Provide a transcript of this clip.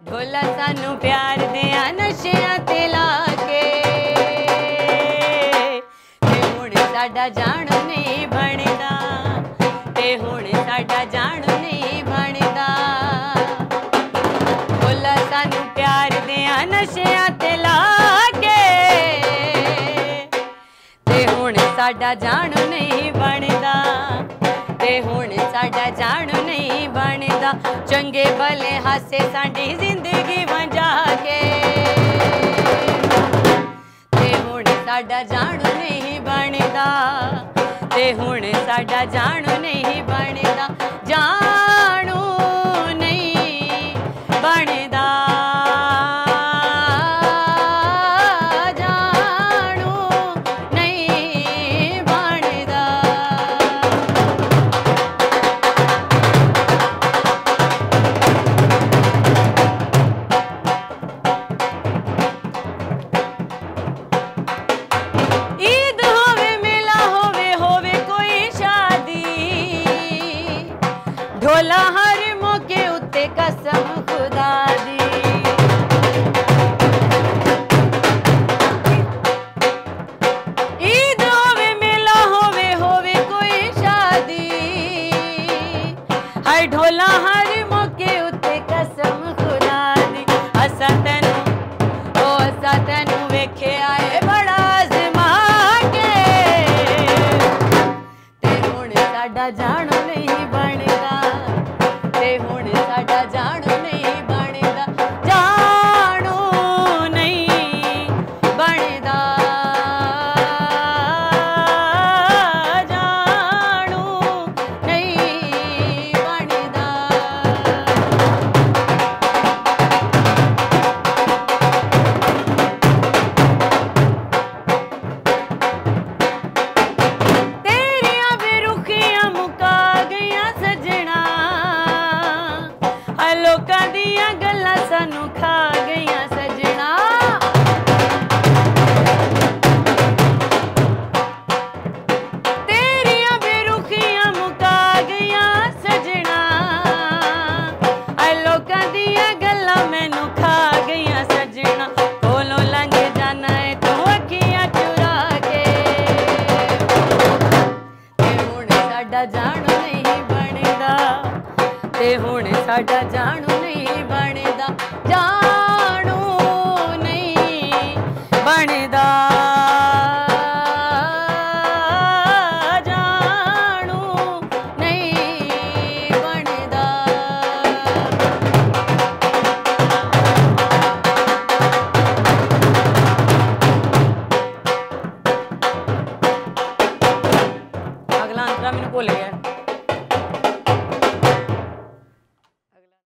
ढोला सानू प्यार दिया नशियां ते लाके ते हुण साडा जान नहीं बनदा ते हुण साडा जान नहीं बनदा ढोला सानू प्यार दिया नशियां ते लाके ते हुण साडा जान नहीं बनदा ते हुण साडा जान नहीं बनदा चंगे भले हासे साडी जिंदगी वंजा के ते हुण साडा जान नहीं बनदा ते हुण साडा जान नहीं बनदा जानू नहीं बनदा ढोला हर मौके उत्ते कसम खुदा दी ईद होवे मेला होवे कोई शादी हर ढोला हर मौके उत्ते कसम खुदा दी असा तेनू वेखे आए बड़ा आज़मा के ते हुण साडा जान नहीं बनदा ते हुण साडा जान नहीं बनदा जानू नहीं बनदा जानू नहीं बनदा तेरियां बेरुखियां मुका गईयां सजना लोकां दियां गल्लां सानू खा गईयां सजना तेरियां बेरुखियां मुका गईयां सजना लोकां दियां गल्लां मैनू खा गईयां सजना कोलों लंघ जाना है तू अखियां चुरा के ते हुण साडा जान नहीं बनदा ते हुण साडा जानू नहीं बनदा जानू नहीं बनदा जानू नहीं बनदा अगला अंतरा मैनू भुल गया।